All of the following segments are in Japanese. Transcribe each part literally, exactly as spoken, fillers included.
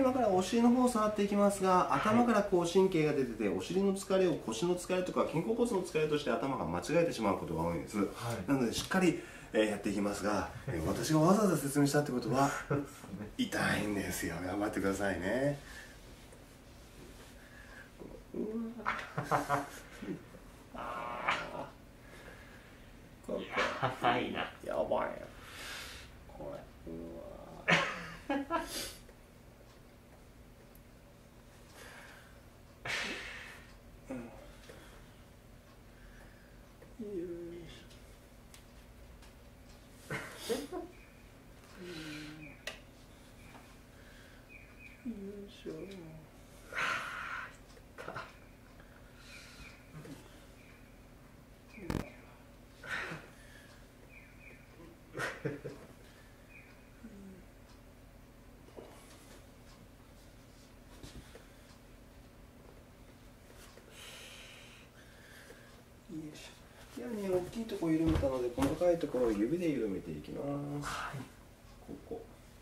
今からお尻の方を触っていきますが、頭からこう神経が出てて、お尻の疲れを腰の疲れとか肩甲骨の疲れとして頭が間違えてしまうことが多いんです、はい、なのでしっかり、えー、やっていきますが、えー、私がわざわざ説明したってことは痛いんですよ。頑張ってくださいね。うわあここやばいな。 やばいよこれ。うわうん、よいしょ、うん、よいしょ。いやね、大きいところ緩めたので細かいところを指で緩めていきます。はい、ここ。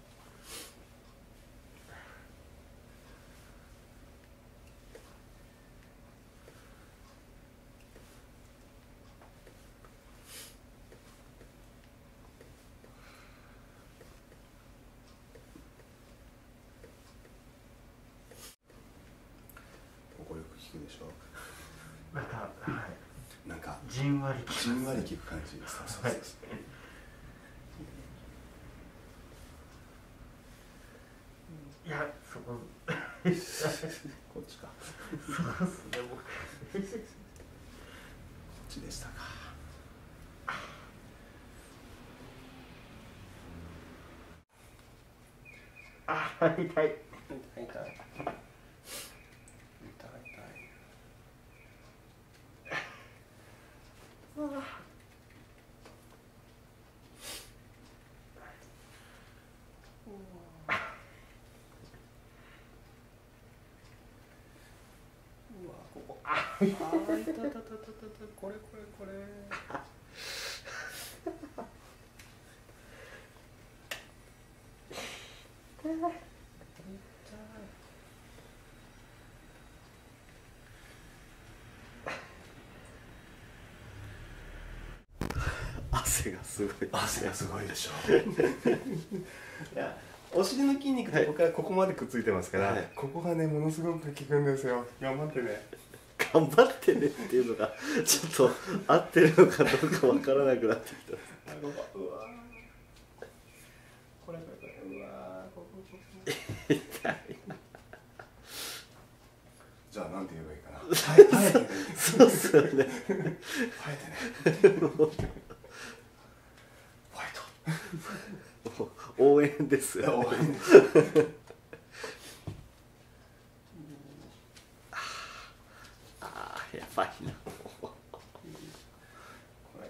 ここよく効くでしょ。 なんか、はい。 なんかじんわりじんわり効く感じです。そうそうそう。 いや、そここっちか。 そうっすね、僕。こっちでしたか。 あ、痛い。痛い痛い。 痛い痛い。 ああ。 うわ、ここ。ああ、いたたたたたた、これこれこれ。汗がすごい。汗がすごいでしょ。いや、お尻の筋肉ってここからここまでくっついてますから、はい、ここがねものすごく効くんですよ。頑張ってね。 頑張ってねっていうのがちょっと合ってるのかどうかわからなくなってきた。 うわ、これこれこれ、うわ、ここここ。痛い。じゃあなんて言えばいいかな。はい、はい。 そうっすよね。 はいてね。ファイト。 応援です。 応援です。 ああ、やばいな。 これこれ。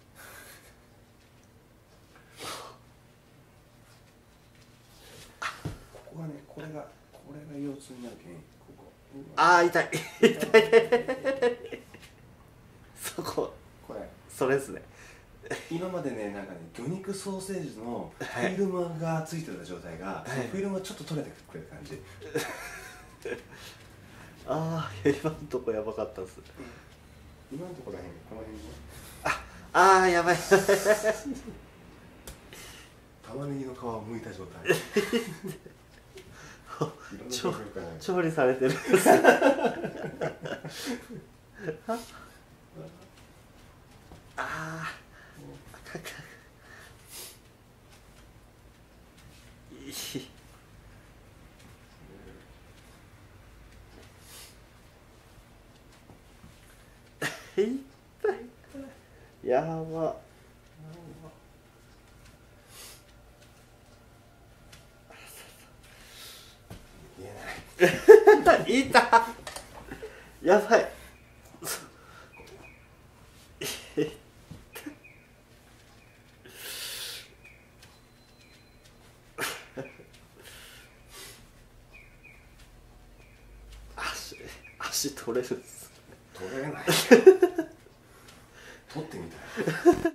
ここがね、これがこれが腰痛になるけん、ここ。 ああ、痛い。痛い。そこ。 これ。 それですね。 今までね、なんかね、魚肉ソーセージのフィルムがついてた状態が、はい、そのフィルムがちょっと取れてくれる感じ。 ああ、今のとこやばかったっす。 今のところらへん、この辺ね。 ああ、やばい。 玉ねぎの皮を剥いた状態。 調理されてるんです。ああ。痛い。やば。いた。やばい。足足取れるっす。 取れない。取ってみたい。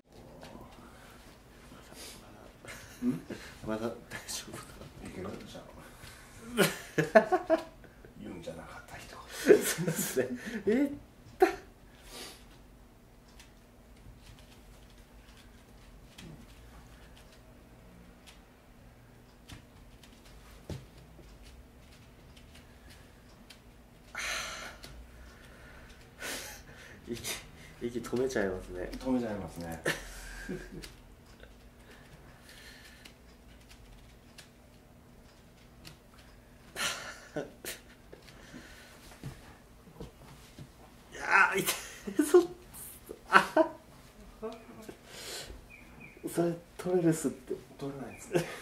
まだ大丈夫か。 いけるじゃん。 言うんじゃなかった人。 そうですね。えった息息止めちゃいますね。 止めちゃいますね。 いやー痛い。そあそれ取れるっすって。 取れないですね。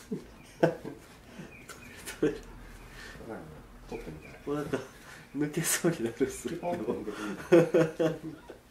取れる取れる。 取ってみたい。 もうなんか抜けそうになるっす。 ポンと抜けてみたい。